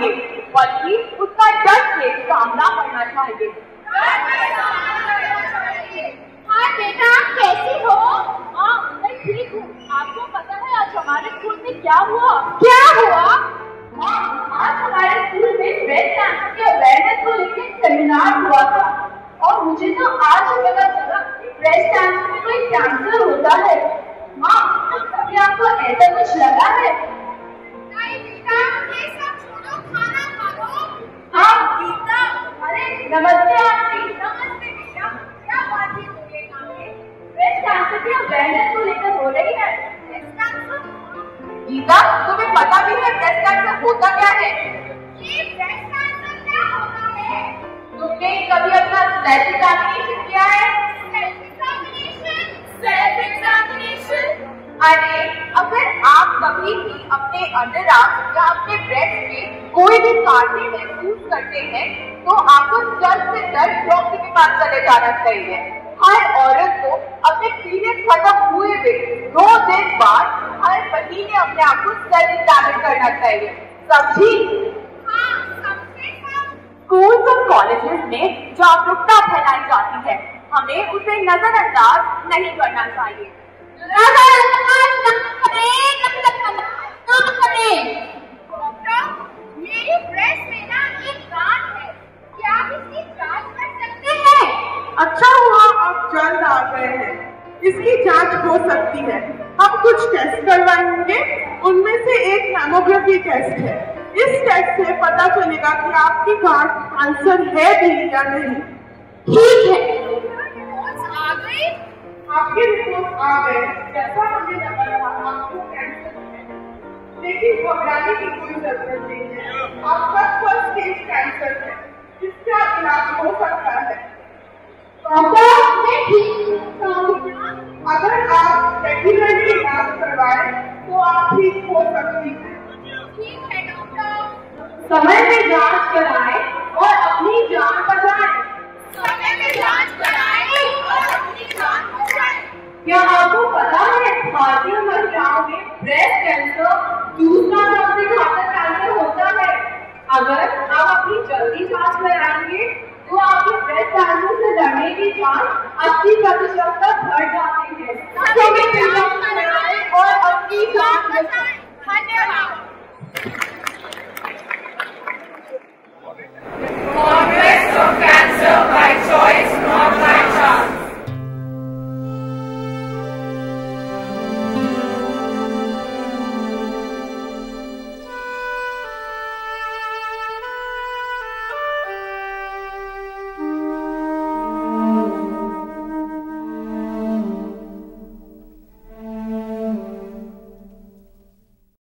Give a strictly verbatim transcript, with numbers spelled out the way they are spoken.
चाहिए, बल्कि उसका डट के सामना करना चाहिए। हाँ बेटा, कैसी हो? हाँ, मैं ठीक हूँ। आपको पता है आज हमारे स्कूल में क्या हुआ? क्या हुआ? हाँ, आज हमारे स्कूल में ब्रेस्ट कैंसर के अवेयरनेस को लेकर सेमिनार हुआ था और मुझे तो आज ही पता चला कि ब्रेस्ट कैंसर में कोई कैंसर होता है। माँ, कभी आपको ऐसा कुछ लगा है? नहीं बेटा, ये सब छोड़ो, खाना खा लो। हाँ गीता, अरे नमस्ते आंटी। नमस्ते बेटा, क्या बात है तुम्हें यहाँ पे? ब्रेस्ट कैंसर की अवेयरनेस को लेकर हो रही है। Breast cancer? गीता, तुम्हें पता भी है ब्रेस्ट कैंसर होता क्या है? ये ब्रेस्ट कैंसर क्या होता है? तुमने कभी अपना सेल्फ एग्जामिनेशन किया है? Self examination? Self examination? अरे अगर आप कभी भी अपने अंडर आर्म या अपने ब्रेस्ट में कोई भी कांटे महसूस करते हैं तो आपको जल्द से जल्द डॉक्टर के पास चले जाना चाहिए। हर औरत को अपने पीरियड खत्म हुए भी दो दिन बाद हर महीने अपने आप को सेल्फ एग्जामिन करना चाहिए, समझी? हाँ, समझे सब। स्कूल्स और कॉलेजेस में जागरूकता फैलाई जाती है, हमें उसे नजरअंदाज नहीं करना चाहिए। नजरअंदाज न करें, नजरअंदाज न करें। डॉक्टर, मेरी ब्रेस्ट में ना एक गांठ है, क्या आप इसकी जांच कर सकते हैं? अच्छा हुआ आप जल्द आ गए हैं। इसकी जांच हो सकती है। हम कुछ टेस्ट करवाएंगे, उनमें से एक मैमोग्राफी टेस्ट है। इस टेस्ट से पता चलेगा कि आपकी गांठ कैंसर है भी या नहीं। ठीक है। रिपोर्ट्स आ गई? आपकी रिपोर्ट आ गए। जैसा हमें लगा था आपको कैंसर है, लेकिन घबराने की कोई जरूरत नहीं है। आपका फर्स्ट स्टेज कैंसर है, जिसका इलाज हो सकता है। डॉक्टर, मैं ठीक हूँ। अगर आप रेगुलरली इलाज करवाएं तो आप ठीक हो सकती हैं। ठीक है डॉक्टर। समय पे जांच कराएं और अपनी जान बचाएं। समय में जांच कराएं और अपनी जान बचाएं। क्या आपको पता है भारतीय महिलाओं में ब्रेस्ट कैंसर दूसरा सबसे घातक कैंसर होता है? अगर आप अपनी जल्दी जांच कराएंगे तो आपकी ब्रेस्ट कैंसर से लड़ने की जांच अस्सी प्रतिशत तक बढ़ जाती है। समय में जांच कराएं और अपनी जान बचाएं। धन्यवाद।